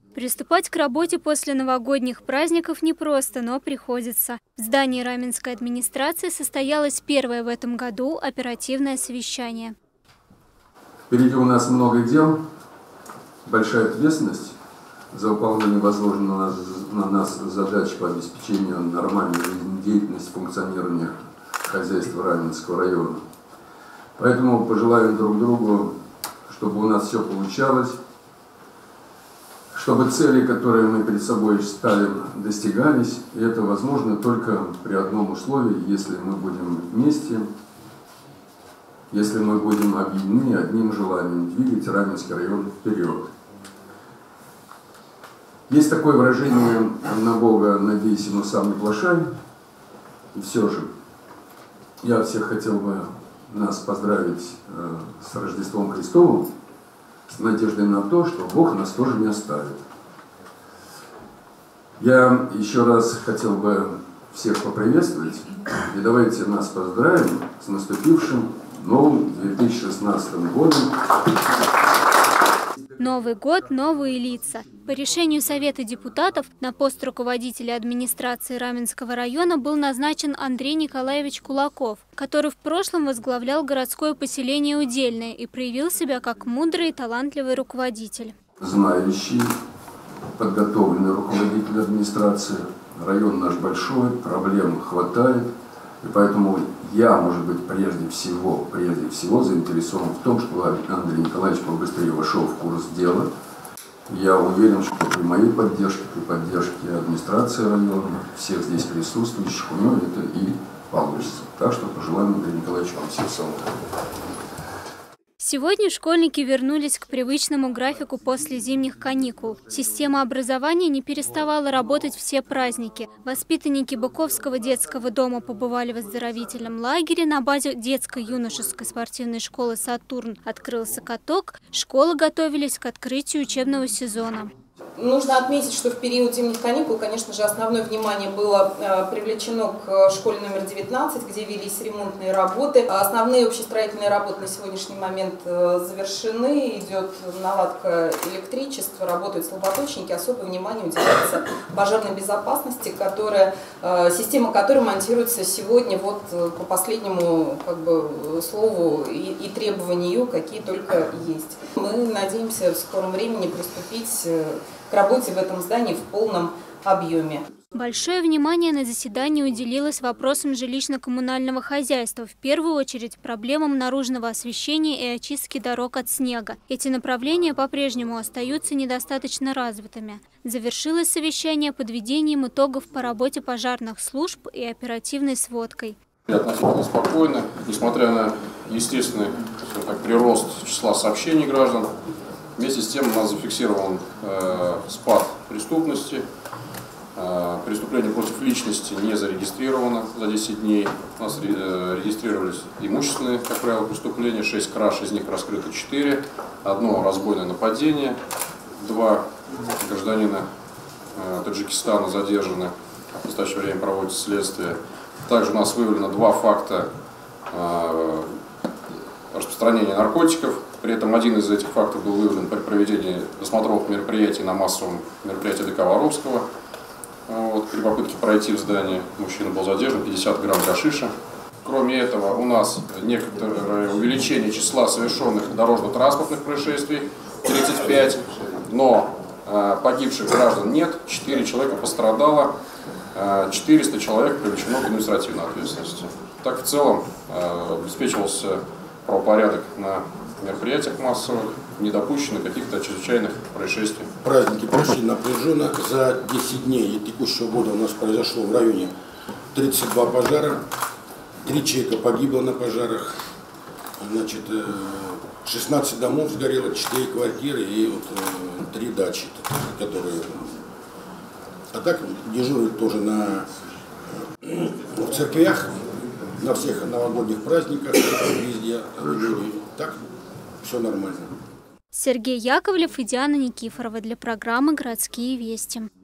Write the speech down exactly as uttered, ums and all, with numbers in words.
Приступать к работе после новогодних праздников непросто, но приходится. В здании Раменской администрации состоялось первое в этом году оперативное совещание. Впереди у нас много дел, большая ответственность за выполнение возложенных на нас, на нас задач по обеспечению нормальной жизнедеятельности, функционирования хозяйства Раменского района. Поэтому пожелаем друг другу, чтобы у нас все получалось, чтобы цели, которые мы перед собой ставим, достигались. И это возможно только при одном условии, если мы будем вместе, если мы будем объединены одним желанием двигать Раменский район вперед. Есть такое выражение «на Бога надейся, но сам не плашай». И все же я всех хотел бы нас поздравить э, с Рождеством Христовым, с надеждой на то, что Бог нас тоже не оставит. Я еще раз хотел бы всех поприветствовать и давайте нас поздравим с наступившим новым две тысячи шестнадцатым годом. Новый год, новые лица. По решению Совета депутатов на пост руководителя администрации Раменского района был назначен Андрей Николаевич Кулаков, который в прошлом возглавлял городское поселение Удельное и проявил себя как мудрый и талантливый руководитель. Знающий, подготовленный руководитель администрации. Район наш большой, проблем хватает. И поэтому я, может быть, прежде всего, прежде всего заинтересован в том, чтобы Андрей Николаевич побыстрее вошел в курс дела. Я уверен, что при моей поддержке, при поддержке администрации района, всех здесь присутствующих, у него это и получится. Так что пожелаем Андрею Николаевичу вам всех самых. Сегодня школьники вернулись к привычному графику после зимних каникул. Система образования не переставала работать все праздники. Воспитанники Быковского детского дома побывали в оздоровительном лагере. На базе детско-юношеской спортивной школы «Сатурн» открылся каток. Школы готовились к открытию учебного сезона. Нужно отметить, что в период зимних каникул, конечно же, основное внимание было привлечено к школе номер девятнадцать, где велись ремонтные работы. Основные общестроительные работы на сегодняшний момент завершены, идет наладка электричества, работают слаботочники, особое внимание уделяется пожарной безопасности, которая, система которой монтируется сегодня вот по последнему как бы, слову и, и требованию, какие только есть. Мы надеемся в скором времени приступить к работе в этом здании в полном объеме. Большое внимание на заседании уделилось вопросам жилищно-коммунального хозяйства, в первую очередь проблемам наружного освещения и очистки дорог от снега. Эти направления по-прежнему остаются недостаточно развитыми. Завершилось совещание подведением итогов по работе пожарных служб и оперативной сводкой. Относительно спокойно, несмотря на естественный так, прирост числа сообщений граждан. Вместе с тем у нас зафиксирован э, спад преступности. Э, преступление против личности не зарегистрировано за десять дней. У нас э, регистрировались имущественные, как правило, преступления. шесть краж, из них раскрыто четыре. Одно разбойное нападение. Два гражданина э, Таджикистана задержаны. В настоящее время проводится следствие. Также у нас выявлено два факта э, распространения наркотиков. При этом один из этих фактов был выявлен при проведении досмотровых мероприятий на массовом мероприятии ДК Воровского. Вот, при попытке пройти в здание мужчина был задержан, пятьдесят грамм гашиша. Кроме этого, у нас некоторое увеличение числа совершенных дорожно-транспортных происшествий, тридцать пять, но э, погибших граждан нет, четыре человека пострадало, э, четыреста человек привлечено к административной ответственности. Так в целом э, обеспечивался правопорядок на мероприятиях массовых, не допущено каких-то чрезвычайных происшествий. Праздники прошли напряженно. За десять дней текущего года у нас произошло в районе тридцать два пожара, три человека погибло на пожарах, значит, шестнадцать домов сгорело, четыре квартиры и вот три дачи, которые... А так дежурят тоже на... в церквях, на всех новогодних праздниках, везде. Так, все нормально. Сергей Яковлев и Диана Никифорова для программы «Городские вести».